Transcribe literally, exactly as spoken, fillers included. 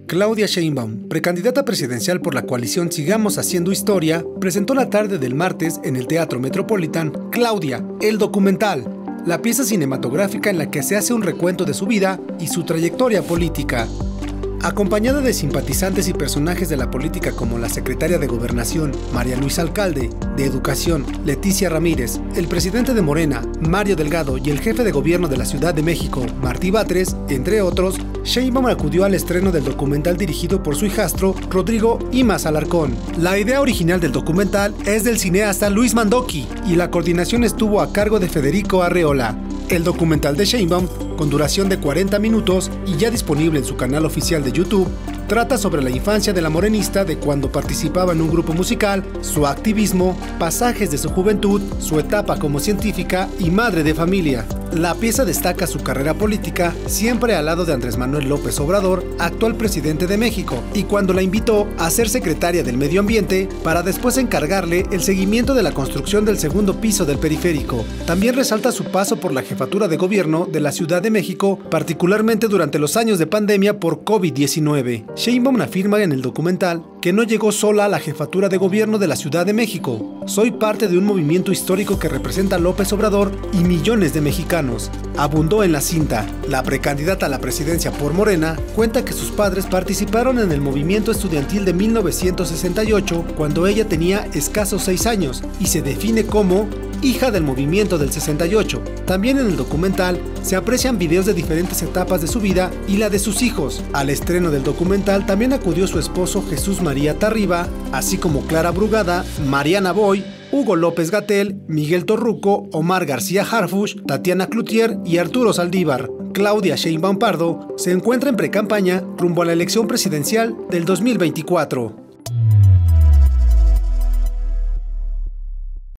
Claudia Sheinbaum, precandidata presidencial por la coalición Sigamos Haciendo Historia, presentó la tarde del martes en el Teatro Metropolitan Claudia, el documental, la pieza cinematográfica en la que se hace un recuento de su vida y su trayectoria política. Acompañada de simpatizantes y personajes de la política como la secretaria de Gobernación, María Luisa Alcalde, de Educación, Leticia Ramírez, el presidente de Morena, Mario Delgado, y el jefe de gobierno de la Ciudad de México, Martí Batres, entre otros, Sheinbaum acudió al estreno del documental dirigido por su hijastro, Rodrigo Imaz Alarcón. La idea original del documental es del cineasta Luis Mandoki y la coordinación estuvo a cargo de Federico Arreola. El documental de Sheinbaum, con duración de cuarenta minutos y ya disponible en su canal oficial de YouTube, trata sobre la infancia de la morenista de cuando participaba en un grupo musical, su activismo, pasajes de su juventud, su etapa como científica y madre de familia. La pieza destaca su carrera política, siempre al lado de Andrés Manuel López Obrador, actual presidente de México, y cuando la invitó a ser secretaria del Medio Ambiente para después encargarle el seguimiento de la construcción del segundo piso del periférico. También resalta su paso por la jefatura de gobierno de la Ciudad de México, particularmente durante los años de pandemia por COVID diecinueve. Sheinbaum afirma en el documental que no llegó sola a la jefatura de gobierno de la Ciudad de México. Soy parte de un movimiento histórico que representa a López Obrador y millones de mexicanos. Abundó en la cinta. La precandidata a la presidencia por Morena cuenta que sus padres participaron en el movimiento estudiantil de mil novecientos sesenta y ocho cuando ella tenía escasos seis años y se define como hija del movimiento del sesenta y ocho. También en el documental se aprecian videos de diferentes etapas de su vida y la de sus hijos. Al estreno del documental también acudió su esposo Jesús María Tarriba, así como Clara Brugada, Mariana Boy, Hugo López-Gatell, Miguel Torruco, Omar García Harfuch, Tatiana Cloutier y Arturo Saldívar. Claudia Sheinbaum Pardo se encuentra en precampaña rumbo a la elección presidencial del dos mil veinticuatro.